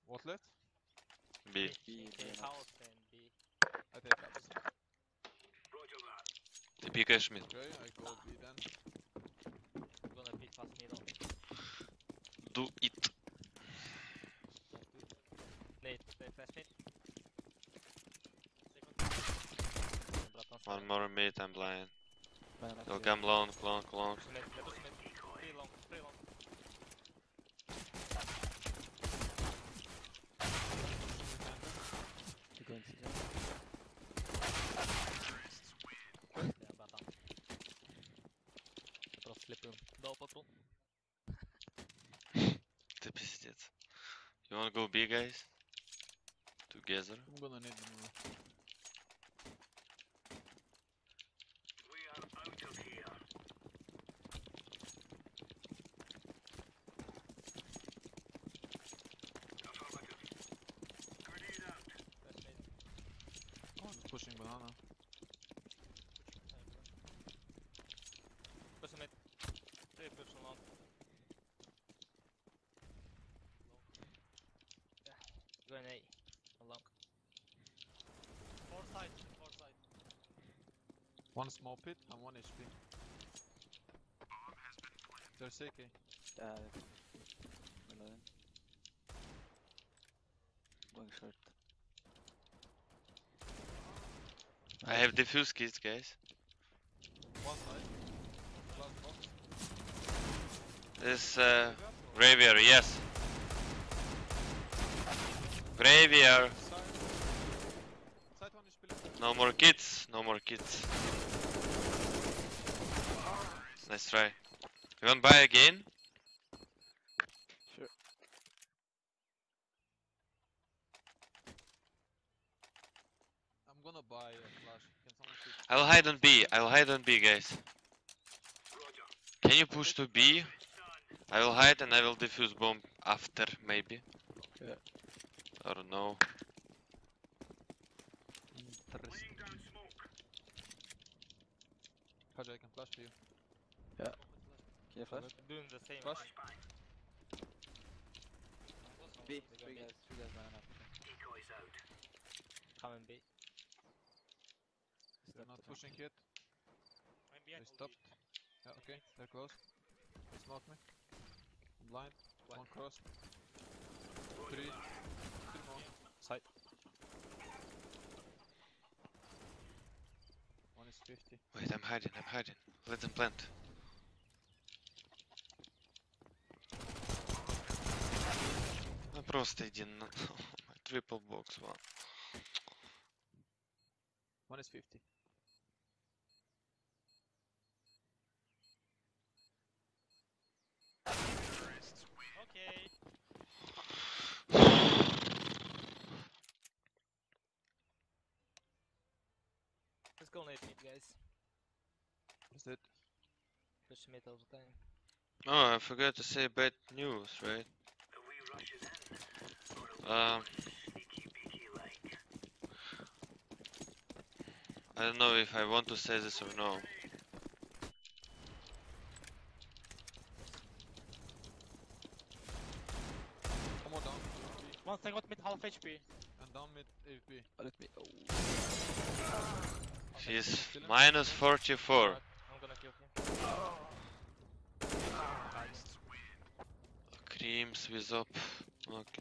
What left? B. Take house and B. I take ups. Ty pikaš mid. Okay, I go B then. I'm gonna pick fast middle. Do it. Nate, flash mid. One more mid, I'm blind. Man, They'll come long. Let us mid. 3 long, 3 long. You go into Yeah, bratан. Просто слепым. Дал патрон. Ты пиздец. You wanna go B, guys? Together? I'm gonna need them. Oh, he's pushing banana. Push mid. 3 push on long. Yeah. Going A. On long. 4 side. One small pit and 1 HP. There's AK. Going short. I have diffuse kits, guys. One side. Last box. This graveyard, yes. Graveyard. Side 1 HP left. No more kits. No more kits. Nice try. You want to buy again? Sure. I'm gonna buy a flash. Can someone shoot? I'll hide on B. I'll hide on B, guys. Can you push to B? I will hide and I will defuse bomb after, maybe. Yeah. I don't know. Interesting. Kjearbye, I can flash for you. Can you flash? Doing the same. Flash. B. 3 guys banana. Coming B. They're not pushing yet. They stopped. Yeah, okay, they're close. They smoke me. I'm blind. One cross. 3 more. Side. 1 is 50. Wait, I'm hiding. Let them plant. Ну просто иди на... Triple box one. 1 is 50. Okay. Let's go Nate mid, guys. Is it? Push mid all the time. Oh, I forgot to say bad news, right? I don't know if I want to say this or no. Come on down. One thing got mid half HP. And down mid AVP. Let me. Oh. He's minus 44. I'm gonna kill him. Krimz with up. Okay.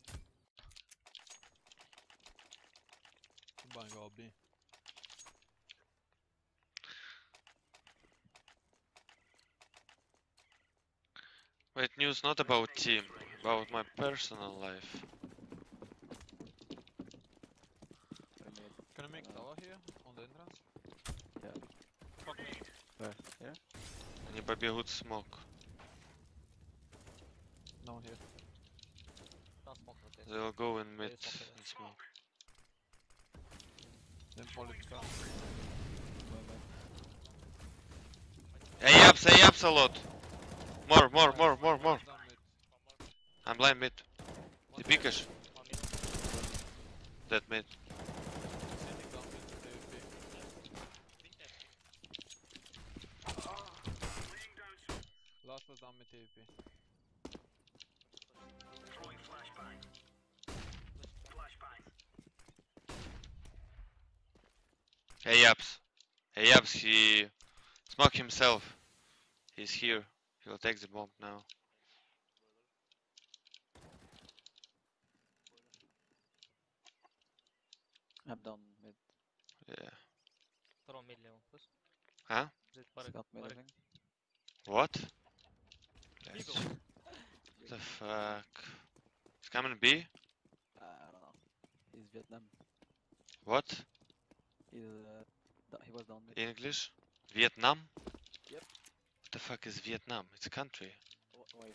I'm buying all B. Wait, news not about team, about my personal life. Can I make tower here on the entrance? Fuck me. Where? Here? Они побегут в смог. No, here. Don't smoke rotate. They'll go in mid They smoke and smoke. Then poly come. Hey ups a lot. More. Down mid. I'm blind mid. Ты пикаешь? One mid. Dead mid. Sitting down mid with AVP. Last was down mid AVP. Hey Yaps. Hey Yaps, he smoked himself. He's here. He'll take the bomb now. I'm down mid. Yeah. Throw mid level, please. Huh? Is it barrack? Got mid, I Barrack. think. What? Middle. What the fuck? He's coming B? I don't know. He's Vietnam. What? He's he was down mid. English? Vietnam? Yep. What the fuck is Vietnam? It's a country. Whatever.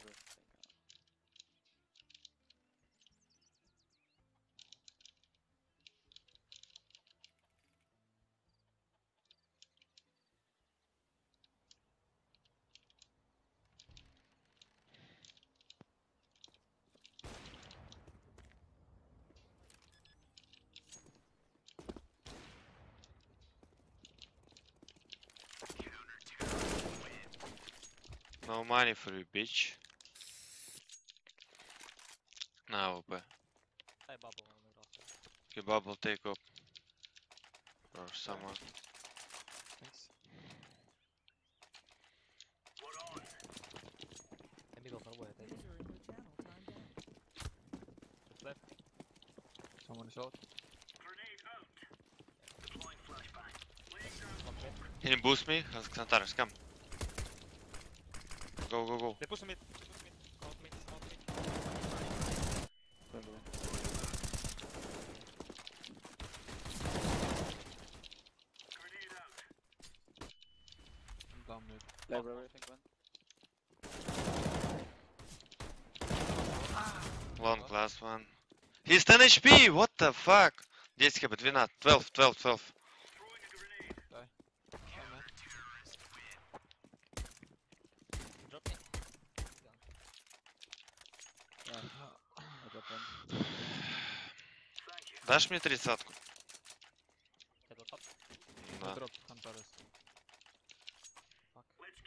No money for you, bitch. Now, OP. I bubble on the roster. Okay, bubble, take up. Or someone. Thanks. The middle far away, I think. It's left. Someone is out. One mid. Can you boost me? Xantares, come. Go, go, go. They push mid. They push mid. Out mid. Out mid. Probably. I'm down mid. Library, I think, one. Long last one. He's 10 HP! What the fuck? 10 хп, 12, 12, 12, 12. Die. Die, man. Drop me. Yeah. I dropped one. Дашь мне 30-ку? Head on top. I Да. dropped Hunter's. Fuck.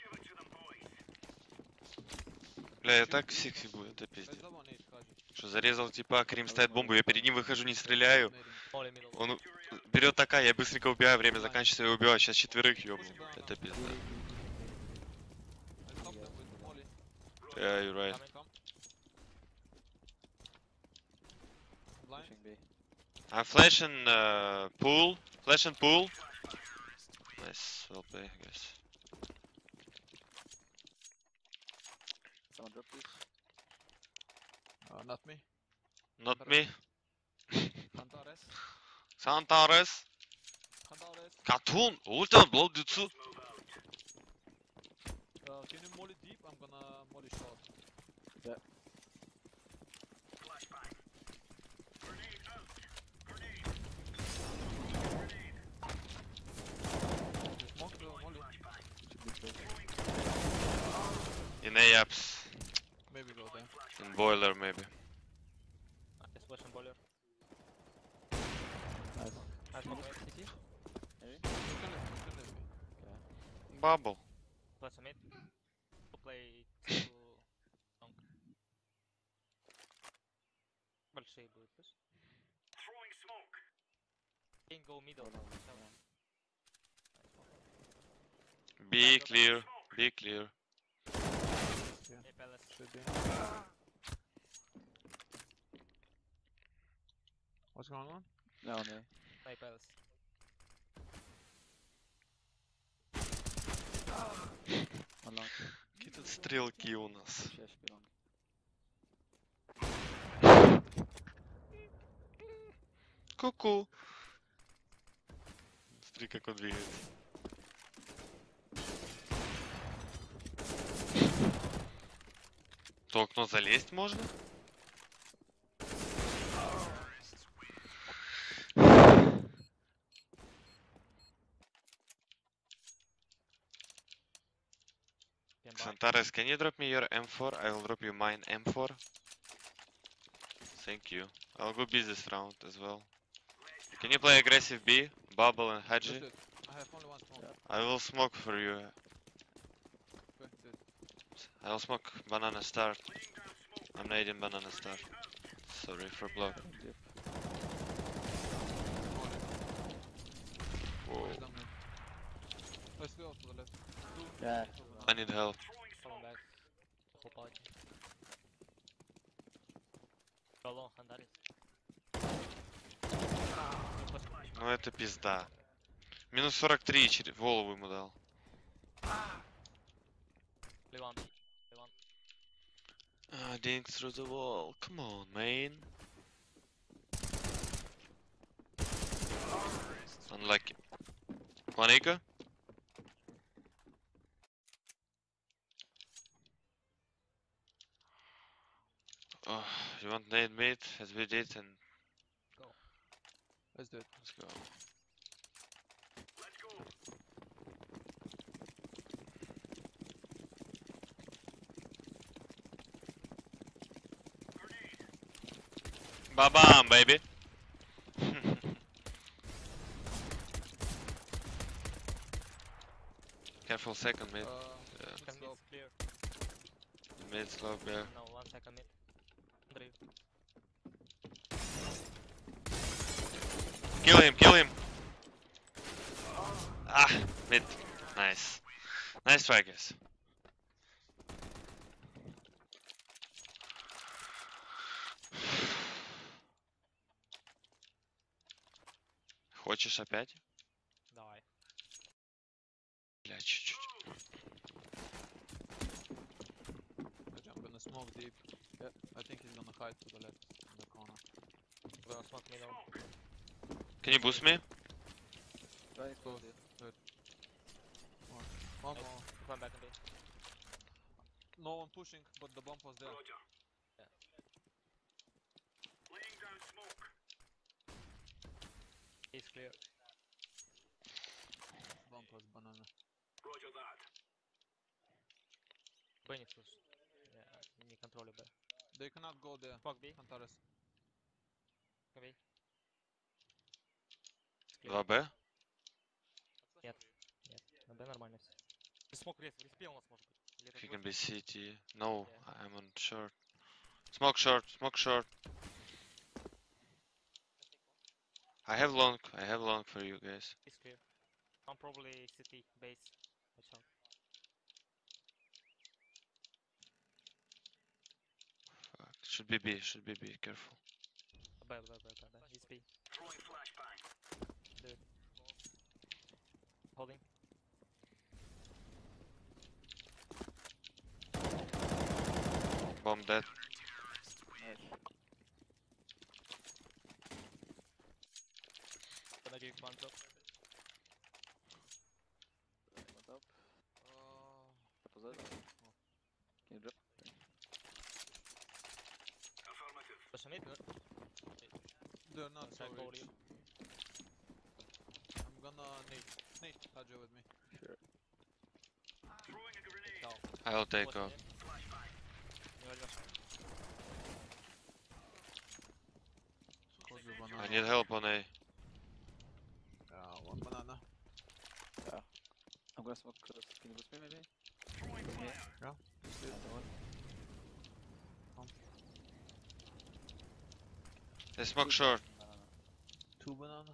Бля, я так секси будет, это пиздец. There's the one H, Kaji. Что зарезал типа, Крим ставит бомбу, я перед ним выхожу, не стреляю. Nading. Molly middle. Он берет такая, я быстренько убиваю, время заканчивается, я убиваю. Сейчас четверых ёбну. Это пизда. I'll stop them with Molly. Yeah, you're right. Coming, come. Blind. Pushing B. I'm flashing pool. Flash and pool. Nice, well play, I guess. Someone drop this. Not me. Not me. Hunter's. Xantares. Hunter's. Katun. Ultimate blow jutsu. Can you molly deep? I'm gonna molly short. You smoke the molly? Should be close. In A-ups. Maybe go there. In boiler maybe. Just push and boiler. Nice. I smoke mid. CT. Maybe? You can leave me. Bubble. Plus a mid. To play two long. Большие будет, плюс. Can go middle. Hold on. Seven. Be clear. Be clear. Hey, Palace. Should be. What's going on? No, no. Hey, Palace. One long. Какие тут стрелки у нас. Push HP long. Ку-ку. Смотри, как он двигается. В то окно залезть можно? Can buy. Xantares, can you drop me your M4? I will drop you mine M4. Thank you. I'll go B this round as well. Can you play aggressive B? Bubble and Let's Haji? do it. I have only one smoke. Yeah. I will smoke for you. Okay, do it. I will smoke banana start. I'm nading banana start. Sorry for block. Dip. Whoa. He's down mid. Let's go to the left. Two. Yeah. Two I banana. need help. Coming back. Whole party. Go long, and that is. Ну это пизда. Минус 43 в голову ему дал. Play one. Play one. Dink through the wall. Come on, man. Unlucky. One eco. Oh, you want nade mid as we did and Let's do it. let's go. Ba-bam, baby. Careful second mid. Yeah. Mid slope. It's clear. Mid slope, yeah. No, 1 second mid. Under you. Kill him, kill him! Ah, mid. Nice. Nice try, guys. Хочешь опять? Давай. Бля, чуть-чуть. I'm gonna smoke deep. Yeah, I think he's gonna hide to the left in the corner. Gonna smoke middle. Can you boost me? Try Close. Good. One more. Come back a bit. No one pushing, but the bomb was there. He's clear. Bomb was banana. Benefus. Yeah, не контролю Б. They cannot go there. Smoke B. Antares. B. 2Б? Нет. На Б нормально все. Смог респе у нас может быть. Или это He can твой? be CT. No, Yeah. I'm on short. Smoke short, smoke short. I have long for you guys. He's clear. I'm probably CT base. Watch out. Fuck. Should be B, careful. B. He's B. Dude. Holding. Bomb dead. Nice. Gonna give one drop. What's up? What was that? Can you drop? Push mid. They're not so Try call rich. you. I'm gonna nade Hadja with me. Sure. Down. I'll take Push off. mid. Не возьмешь. Close the I banana. need help on A. Yeah, one banana. I'm gonna smoke. Can you boost me maybe? Yeah, just do it. Another one. They smoke short. Two banana.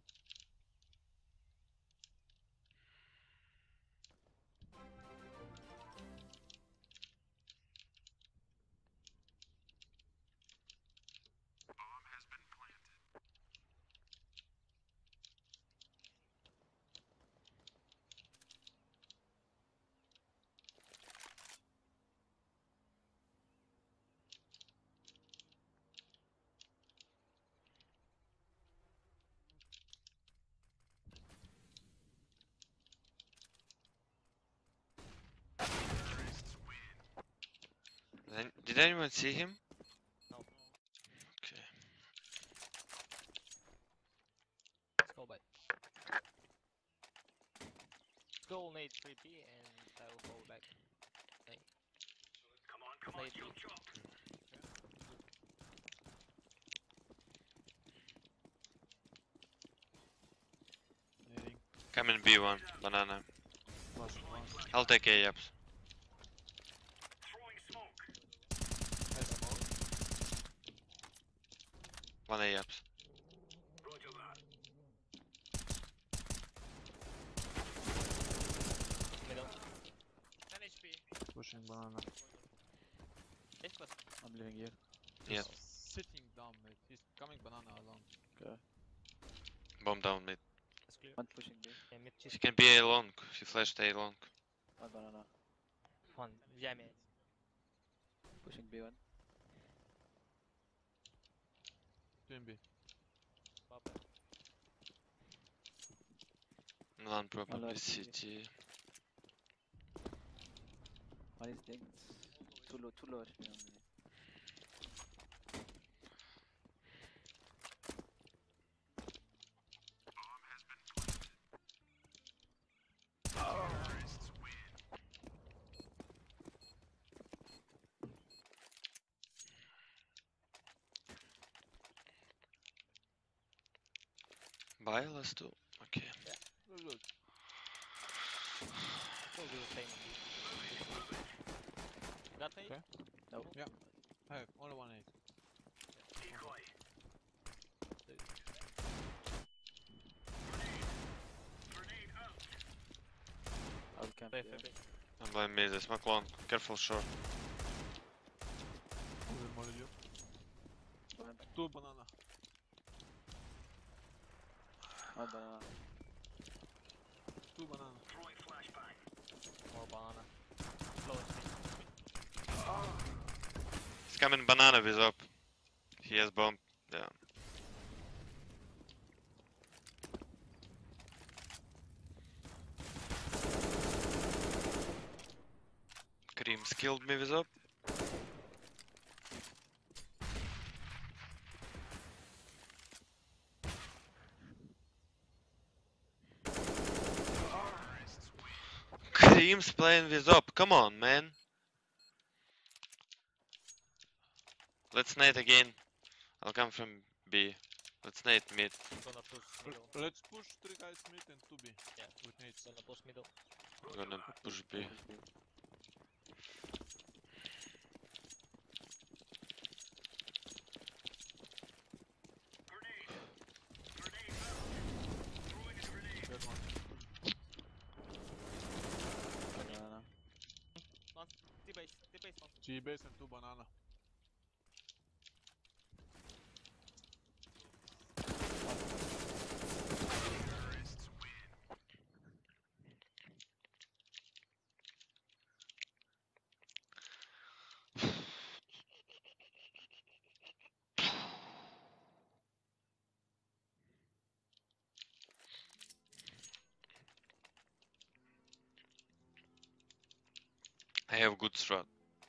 Did anyone see him? No. Okay. Let's go back. Let's go nade 3B and I will fall back. Hey. Nade B. Nading. Come in B1, banana. Plus one. I'll take A ups. I smoke. One A ups. banana. This was I'm leaving here. Yeah. Sitting down, mate. He's coming banana alone. Okay. Bomb down mid. that's clear. One pushing B. Yeah, mid He cheese. can be A long. He flashed A long. One banana. One. Yeah, man. Pushing B1. Twin B. Pop it. One probably left city. One is dinked. Too low HP on me. Buy last two. Okay. Good, good. We'll do the same. Got me? Okay. Nope. Yeah. I have only 1 8. I'll camp Safe, here. safe. I'm blind mid. I smoke long. Careful short. Molly you. One 2 banana. banana. 2 banana. More banana. Low speed. He's coming banana with up. He has bomb down. Krimz killed me with up. Krimz playing with up. Come on, man. Let's nade again. I'll come from B. Let's nade mid. Gonna push middle. Let's push 3 guys mid and 2 B. Yeah. With nades. Gonna push middle. I'm gonna push B. Push B. That one. Banana. One. T-base. T-base one. G base and 2 banana. I have good strat.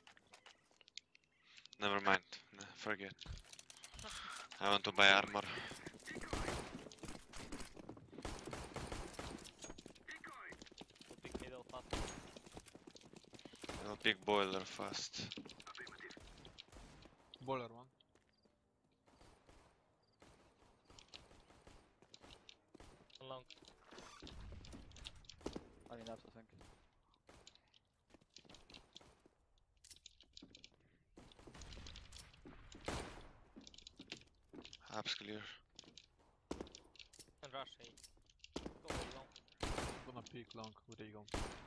Never mind. Forget. I want to buy armor. We'll pick middle fast. I'll pick boiler fast. Boiler 1. One long. One enough, I think. Up's clear. And rush A. Go A long. Gonna peek long with Eagle.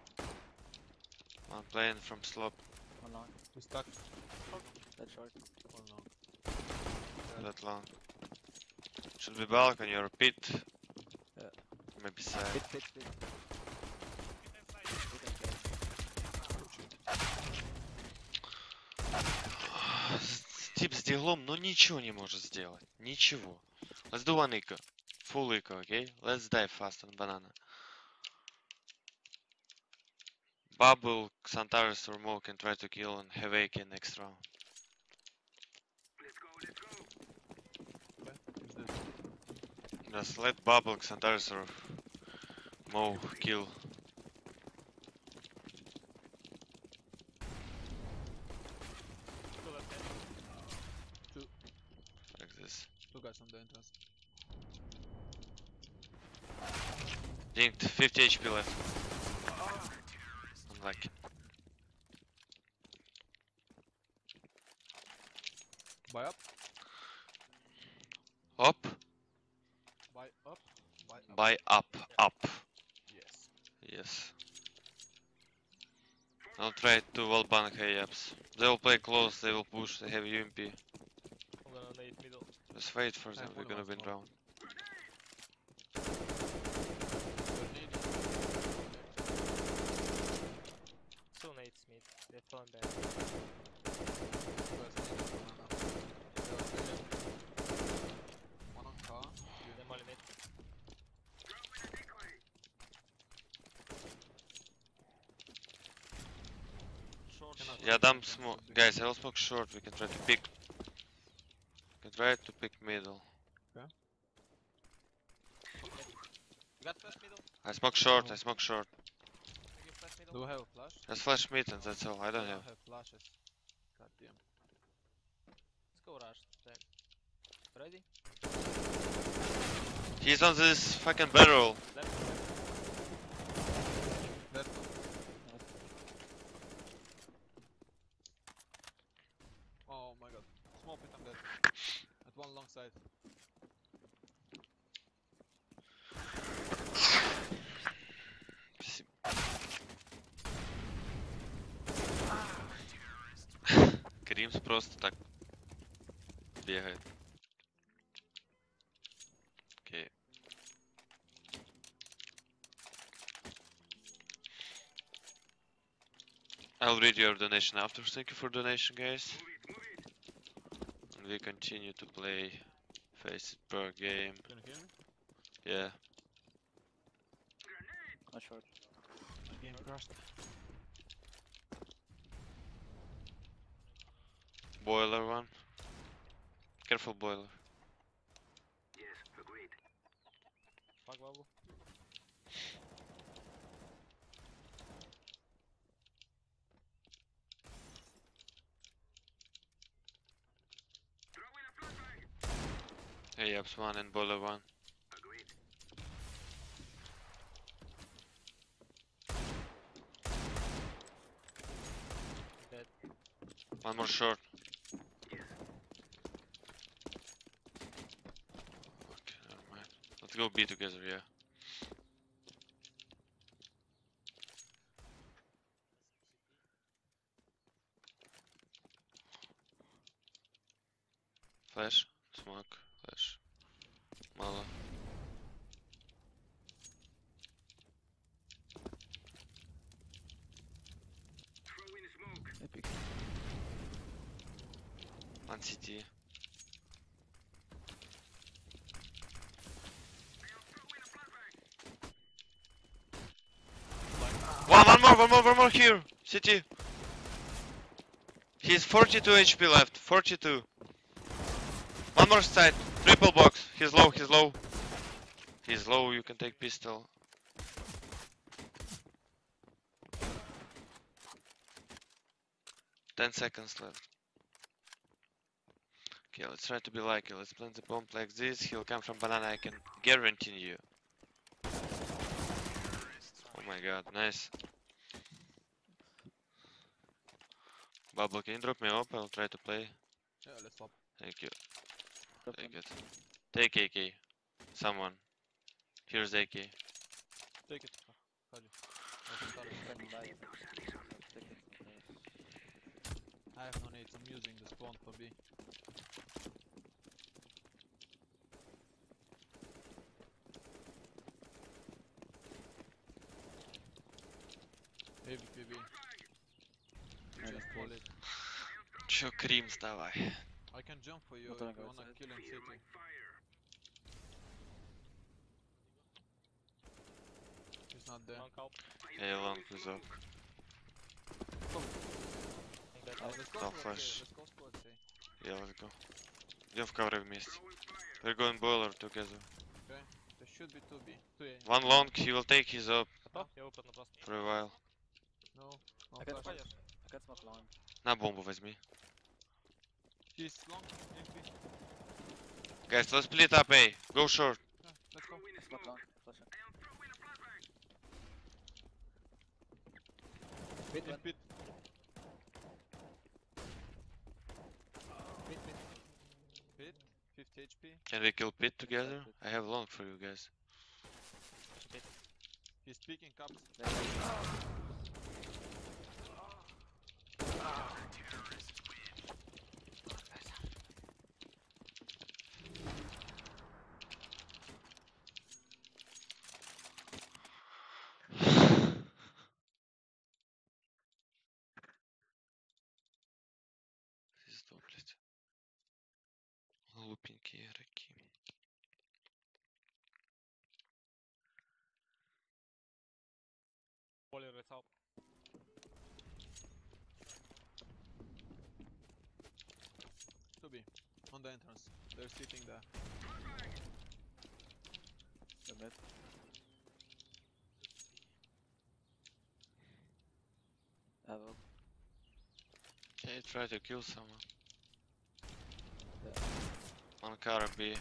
I'm playing from slope. One long. We stuck. That short. 1 long. That long. Should be balcony or pit. Yeah. Maybe side. Pit. Pit and Тип с диглом, но ничего не может сделать. Ничего. Let's do one eco. Full eco, okay? Let's die fast on banana. Bubble, Xantares or Mo can try to kill and have AK next round. Okay. Who's this? Just let Bubble, Xantares or Mo kill. Two left hand. Like this. 2 guys on the entrance. Dinked, 50 HP left. Unlucky. Buy up. Up, Buy up. Buy up. buy up, up. Yes. Yes. I'll try to wall ban Hayabs. They will play close, they will push, they have UMP. I'm gonna nade middle. Just wait for them, have we're only gonna one win smoke. round. You're needing. Two nades mid. They're falling back. One on car. They're molly mid. Short. Yeah, dumb smoke. Guys, I will smoke short, we can try to pick. We can try to pick middle. You got flash middle? I smoke short, No. I smoke short. I give flash middle? Do we have a flash? Just flash mid and that's all, I don't I have. have flashes. God damn. Let's go rush then. Ready? He's on this fucking barrel. Left. That one. Oh my god. Smoke it, I'm dead. At one long side. Krimz просто так бегает. Окей. I'll read your donation after. Thank you for donation, guys. And we continue to play Face It per game. Can you hear me? Yeah. Not short. Game crashed. Boiler one. Careful boiler. Fuck bubble. Hey, ups one and boiler one. Dead. One more short. Okay, never mind. Let's go B together, yeah. Flash, smoke, flash. Mala. Epic. One CT. One more here! CT! He's 42 HP left, 42. One more side, triple box. He's low, he's low. He's low, you can take pistol. Ten seconds left. Okay, let's try to be lucky. Let's plant the bomb like this. He'll come from banana, I can guarantee you. Oh my god, nice. Bubble, can you drop me up? I'll try to play. Yeah, let's swap. Thank you. Drop Take him. it. Take AK. Someone. Here's AK. Take it. Ходи. Can buy it. Take it. I have no nades, I'm using the spawn for B. Heavy PB. Just pull it. Чё, Krimz, давай. I can jump for you What if do I you go wanna outside? kill him city. He's not there. One cow. Hey, long is up. I'm dead. Let's go No squad flash. say, let's go squad say. Yeah, let's go. Идем в ковры вместе. We're going boiler together. Okay, there should be 2B. 2A. One long, he will take his up Готов? Я опытно просто. for a while. No, no I can flash. Пойдешь? I can smoke long. На бомбу возьми. He's long, MP. Guys, let's split up A. Go short. Yeah, let's go. Smoke long. Flush it. Mid In one. pit. Mid. Pit. 50 HP. Can we kill pit together? I have long for you guys. He's picking cups. Пизду, блядь. Глупенькие игроки. Poly res up. To be. On the entrance. They're sitting there. The mid. Evan. Can you try to kill someone? Yeah. On car B.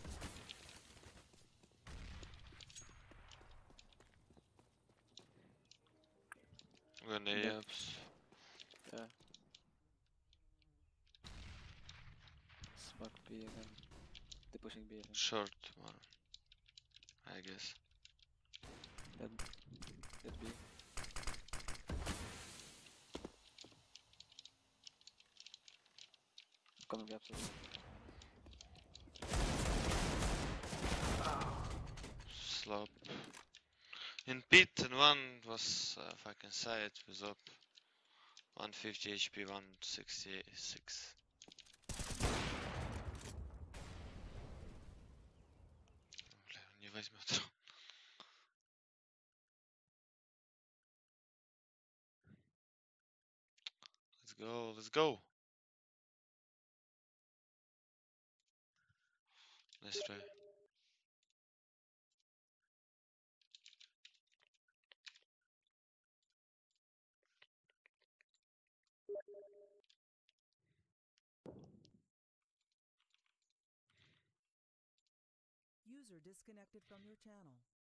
Gonna Yeah. yaps. Yeah. Smoke B again. They're pushing B again. Short one. I guess. Dead B. Coming gaps as well. Slop. In pit and one was fucking side with up. 150 HP, 166. Бля, не возьмет. Let's go, let's go. Nice try. User disconnected from your channel.